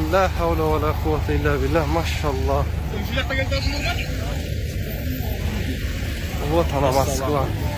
لا حول ولا قوة إلا بالله. ما شاء الله. وطن ماسكوا